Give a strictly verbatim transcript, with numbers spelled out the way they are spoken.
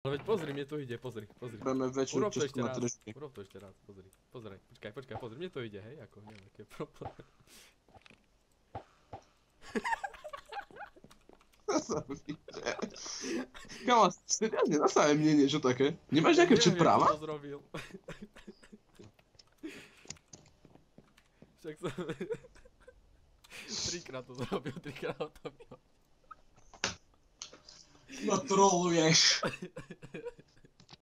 veď pozri, mne to ide, pozri, pozri. Budeme väčšiu Urob to čušku ešte na raz, držke. urob to ešte raz, pozri, pozri, počkaj, počkaj, pozri, mne to ide, hej, ako, neviem, aký je problém. Kamo, seriózne, nastavaj mne niečo také. Nemáš nejaké včet práva? Neviem, kto to zrobil. Však som... Trikrát to zrobil, trikrát to bylo. No troluješ.